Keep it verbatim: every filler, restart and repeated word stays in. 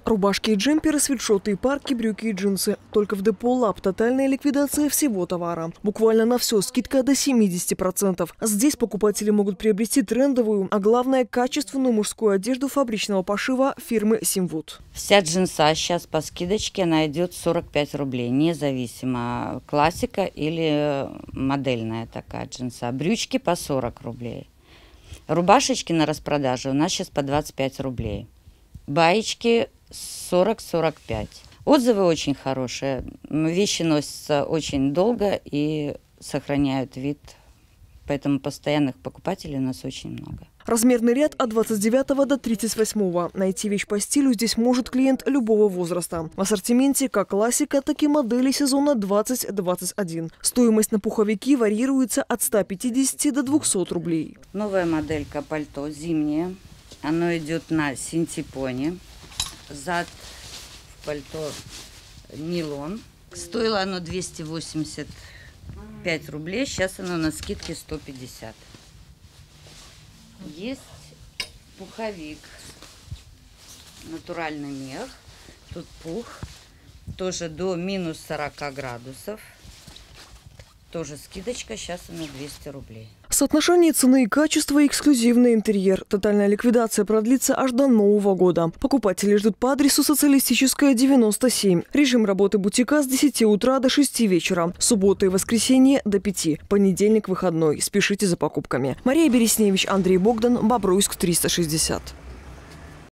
Рубашки и джемперы, свитшоты и парки, брюки и джинсы. Только в депо «Лаб» тотальная ликвидация всего товара. Буквально на все скидка до семидесяти процентов. Здесь покупатели могут приобрести трендовую, а главное качественную мужскую одежду фабричного пошива фирмы «Симвуд». Вся джинса сейчас по скидочке она идет сорок пять рублей, независимо классика или модельная такая джинса. Брючки по сорок рублей. Рубашечки на распродаже у нас сейчас по двадцать пять рублей. Баечки сорок — сорок пять. Отзывы очень хорошие. Вещи носятся очень долго и сохраняют вид. Поэтому постоянных покупателей у нас очень много. Размерный ряд от двадцать девятого до тридцать восьмого. Найти вещь по стилю здесь может клиент любого возраста. В ассортименте как классика, так и модели сезона двадцать двадцать один. Стоимость на пуховики варьируется от ста пятидесяти до двухсот рублей. Новая моделька пальто зимнее. Оно идет на синтепоне. Зад в пальто нейлон. Стоило оно двести восемьдесят пять рублей. Сейчас оно на скидке сто пятьдесят. Есть пуховик. Натуральный мех. Тут пух. Тоже до минус сорока градусов. Тоже скидочка. Сейчас она двести рублей. Соотношение цены и качества и эксклюзивный интерьер. Тотальная ликвидация продлится аж до Нового года. Покупатели ждут по адресу Социалистическая, девяносто семь. Режим работы бутика с десяти утра до шести вечера. Суббота и воскресенье до пяти. Понедельник выходной. Спешите за покупками. Мария Бересневич, Андрей Богдан, Бобруйск, триста шестьдесят.